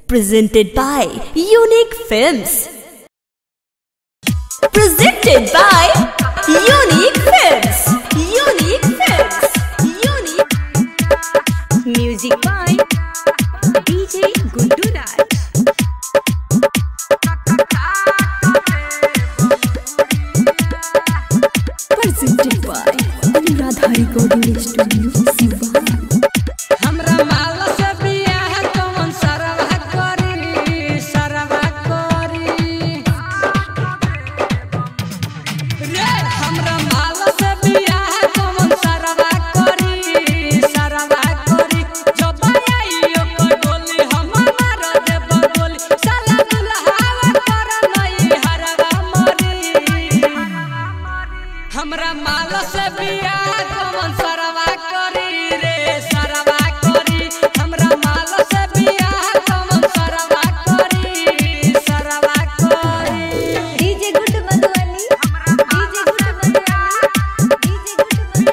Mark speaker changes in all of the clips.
Speaker 1: Presented by Unique Films. Presented by Unique Films. Unique Films. Unique Music by DJ Gundu Raj. Presented by Anuradha Recording Studio, Sivan.
Speaker 2: हमरा माल से बियाह कौन सरवा करी रे सरवा करी हमरा माल से बियाह कौन सरवा करी सरवा करी
Speaker 1: DJ good Madhubani DJ good Madhubani DJ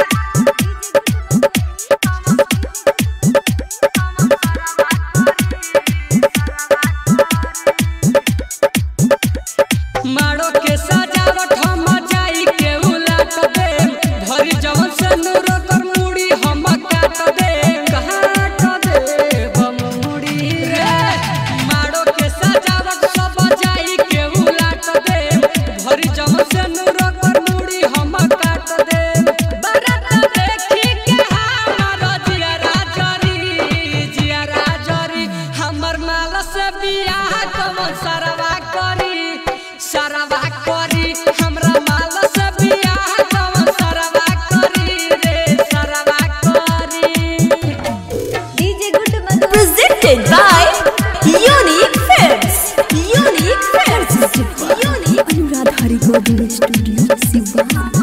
Speaker 1: good
Speaker 2: मारो के सजावट हम जाई के उलाट दे भरी जवन से नूर कर मुड़ी हम काट दे काट दे बमुड़ी रे मारो के सजावट सब जाई के उलाट दे भरी जवन से नूर कर मुड़ी हम काट दे बारात देखी के हमार जिया राजरी हमर माल से बियाह कौन सरवा करी सरवा करी हमरा माल से बियाह कौन सरवा करी रे सरवा करी
Speaker 1: DJ good Madhubani presented by Unique Films. Unique Films. Unique Anuradha Recording Studio, Sivan.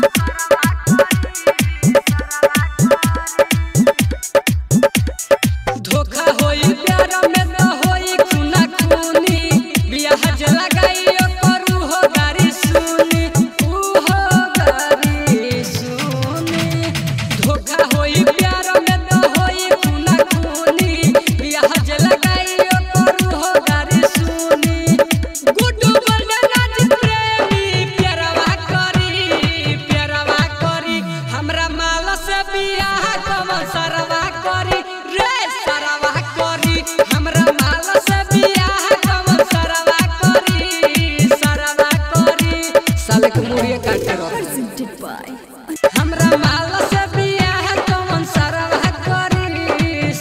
Speaker 2: धोखा होई प्यार में न होई खूना खूनी बियाह ज लगाइयो करू हो गारी सुनी ऊ हो गारी सुनी धोखा होई प्यार में न होई खूना खूनी बियाह ज लगाइयो करू हो गारी सुनी गुड्डू बने राज प्रेमी प्यारवा करी हमरा माल से बियाह कौन सरवा करी रे सरवा करी हमरा माल से बियाह कौन सरवा करी साले के मुड़िए काटे रहो
Speaker 1: Presented by
Speaker 2: हमरा माल से बियाह कौन सरवा करी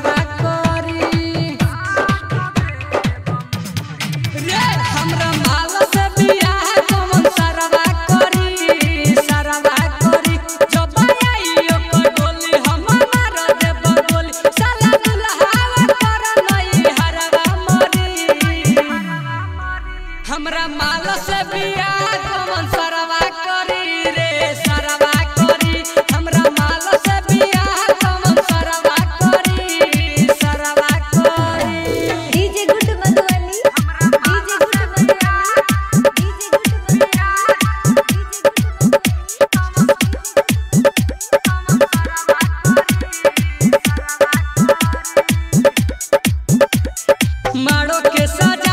Speaker 2: रे हमरा माल से बियाह कौन सरवा करी जब आइयो को डोली हम मार देब गोली साला दुल्हा कर नहीं हरवा मरी हमरा माल से बियाह कौन सरवा करी रे सरवा करी हमरा माल से बियाह कौन सरवा करी
Speaker 1: DJ good Madhubani DJ good Madhubani DJ good
Speaker 2: मारो के सजा